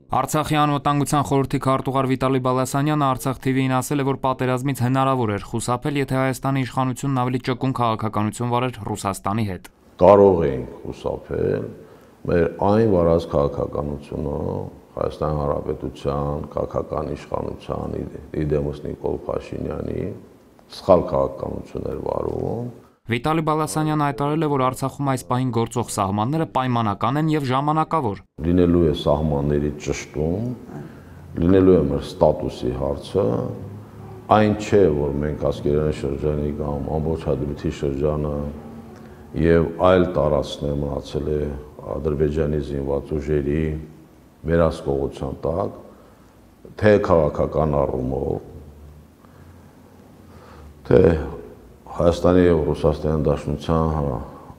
Արցախի անվտանգության խորհրդի քարտուղար Վիտալի Բալասանյանը Արցախ TV-ին ասել է, որ պատերազմից հնարավոր էր խուսափել, եթե Հայաստանի իշխանությունն ավելի ճկուն քաղաքականություն վարեր Ռուսաստանի հետ։ Կարող էինք խուսափել մեր այն վարած քաղաքականությունը Հայաստանի Հանրապետության քաղաքական իշխանության իդեմոս Նիկոլ Փաշինյանի սխալ քաղաքականություն էր վարում։ Վիտալի Բալասանյանը հայտարարել է, որ Արցախում այս պահին գործող սահմանները պայմանական են եւ ժամանակավոր։ Լինելու է սահմանների ճշտում, լինելու է մեր ստատուսի հարցը, այն չէ, որ մենք Ասկերանի շրջանի կամ ամբողջադրույթի շրջանը եւ այլ տարածքներ մնացել է Ադրբեջանի զինված ուժերի վերահսկողության տակ, թե քաղաքական առումով, թե Հայաստանի եւ Ռուսաստանի Դաշնության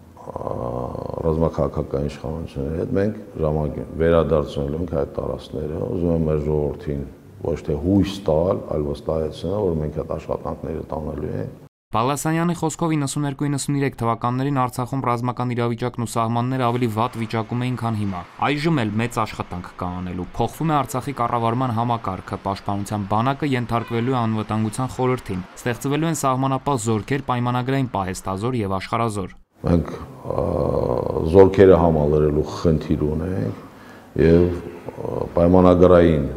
ռազմաքաղաքական իշխանությունների հետ մենք ժամանակ վերադարձնելու ենք այդ տարածքները, ուզում եմ մեր ժողովրդին ոչ թե հույս տալ, այլ վստահեցնել, որ մենք այդ աշխատանքները տանելու ենք։ Բալասանյանի խոսքով 92-93 թվականներին Արցախում ռազմական իրավիճակն ու սահմանները ավելի վատ վիճակում էին, քան հիմա։ Այժմ էլ մեծ աշխատանք կա անելու։ Փոխվում է Արցախի կառավարման համակարգը, պաշտպանության բանակը ենթարկվելու է անվտանգության խորհրդին, ստեղծվելու են սահմանապահ զորքեր, պայմանագրային պահեստազոր եւ աշխարհազոր։ Մենք զորքերը համալրելու խնդիր ունենք եւ պայմանագրային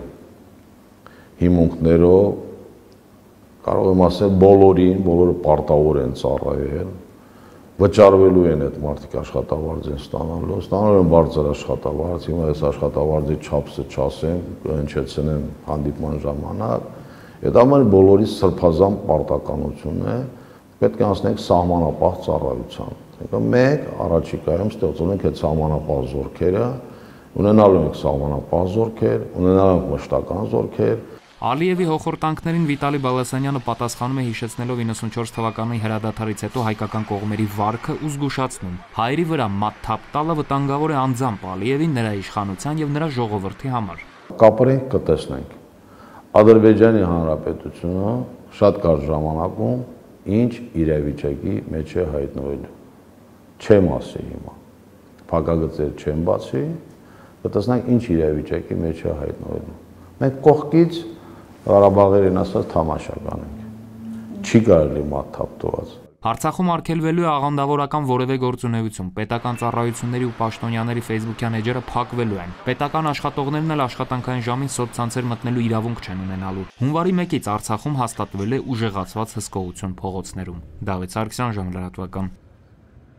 հիմունքներով կարող եմ ասել բոլորը պարտավոր են ծառայել, վճարվելու են այդ մարդիկ աշխատավարձ են ստանալու են բարձր աշխատավարձ, հիմա այս աշխատավարձի չափսը չասեմ, հնչեցնեմ հանդիպման ժամանակ, այդ ամենը բոլորի սրբազան պարտականությունն է, պետք է անցնենք սահմանապահ ծառայության։ Մենք առաջիկայում ստեղծում ենք այդ սահմանապահ զորքերը, ունենալու ենք սահմանապահ զորքեր, ունենալու ենք մշտական զորքեր։ Ալիևի հոխորտանքներին Վիտալի Բալասանյանը պատասխանում է հիշեցնելով 94 թվականի հրադադարից հետո հայկական կողմերի վարքը ու զգուշացնում. հայերի վրա մատթափ տալը վտանգավոր է անձամբ Ալիևին, նրա իշխանության եւ նրա ժողովրդի համար։ Կապրենք, կտեսնենք։ Ադրբեջանի Հանրապետությունը շատ կարճ ժամանակում ինչ իրավիճակի մեջ է հայտնվելու։ Չեմ ասի հիմա։ Փակագծեր չեմ բացի, կտեսնենք ինչ իրավիճակի մեջ է հայտնվելու։ Մենք կողքից Ղարաբաղերին ասած թամաշա կանենք։ Չի կարելի մատթափ տված։ Արցախում արգելվելու է աղանդավորական որևէ գործունեություն, պետական ծառայությունների ու պաշտոնյաների Facebook-յան էջերը փակվելու են։ Պետական աշխատողներն էլ աշխատանքային ժամին սոցցանցեր մտնելու իրավունք չեն ունենալու։ Հունվարի 1-ից Արցախում հաստատվել է ուժեղացված հսկողություն փողոցներում։ Դավիթ Սարգսյան, ժամանակ լրատվական։